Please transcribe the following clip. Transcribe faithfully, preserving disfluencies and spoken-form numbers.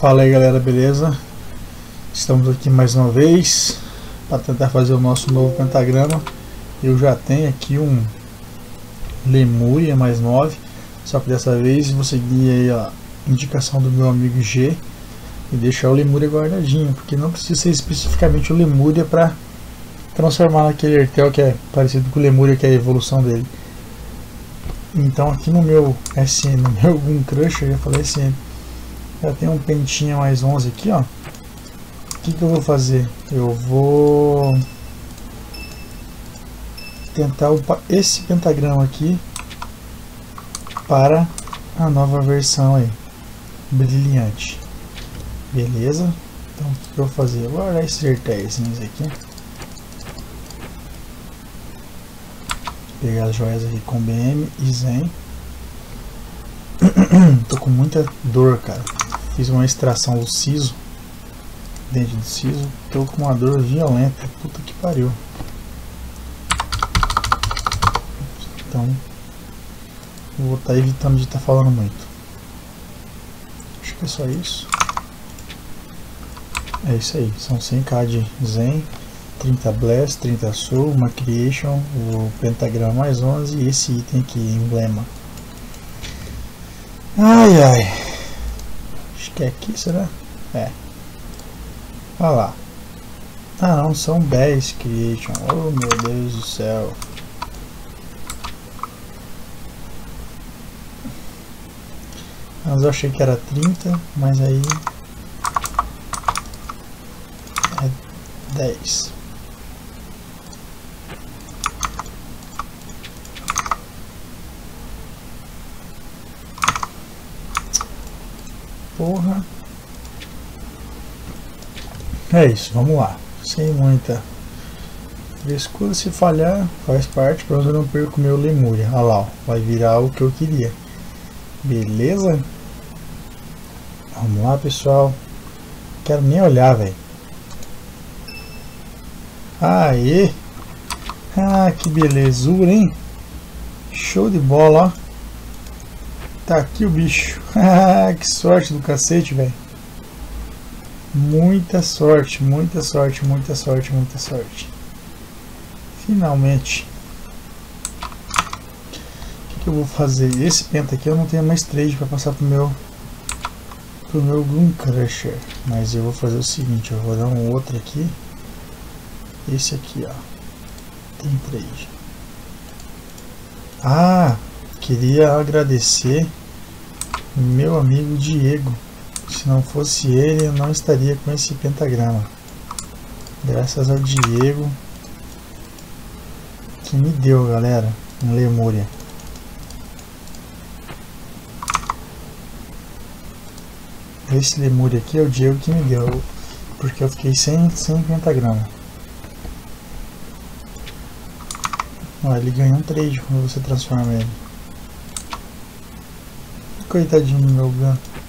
Fala aí galera, beleza? Estamos aqui mais uma vez para tentar fazer o nosso novo pentagrama. Eu já tenho aqui um Lemuria mais nove, só que dessa vez vou seguir aí a indicação do meu amigo G e deixar o Lemuria guardadinho, porque não precisa ser especificamente o Lemuria para transformar naquele Ertel que é parecido com o Lemuria, que é a evolução dele. Então aqui no meu S N, no meu Gun Crusher, eu já falei S N, já tem um pentinha mais onze aqui, ó. O que que eu vou fazer? Eu vou tentar upar esse pentagrama aqui para a nova versão aí, brilhante. Beleza? Então o que eu vou fazer? Eu vou guardar esses Ertéis aqui. Pegar as joias aqui com B M e Zen. Tô com muita dor, cara. Fiz uma extração do siso, dentro do siso. Tô com uma dor violenta. Puta que pariu. Então eu vou estar evitando de estar falando muito. Acho que é só isso. É isso aí. São cem k de Zen, trinta Blast, trinta Soul, uma Creation, o pentagrama mais onze e esse item aqui, emblema. Ai ai. Acho que é aqui, será? É. Olha lá. Ah não, são dez Creation. Oh meu Deus do céu. Mas eu achei que era trinta, mas aí é dez. Porra. É isso, vamos lá. Sem muita frescura, se falhar, faz parte, pelo menos eu não perco meu Lemuria. Olha lá, ó, vai virar o que eu queria. Beleza? Vamos lá, pessoal. Quero nem olhar, velho. Aê! Ah, que belezura, hein? Show de bola, ó. Tá aqui o bicho. Que sorte do cacete, velho. Muita sorte, muita sorte, muita sorte, muita sorte. Finalmente. O que, que eu vou fazer? Esse penta aqui eu não tenho mais trade para passar pro meu pro meu Gun Crusher. Mas eu vou fazer o seguinte, eu vou dar um outro aqui. Esse aqui, ó. Tem trade. Ah! Queria agradecer meu amigo Diego. Se não fosse ele, eu não estaria com esse pentagrama. Graças ao Diego que me deu, galera, um Lemuria. Esse Lemuria aqui é o Diego que me deu, porque eu fiquei sem, sem pentagrama. Ó, ele ganha um trade quando você transforma ele. Coitadinho do meu Gun.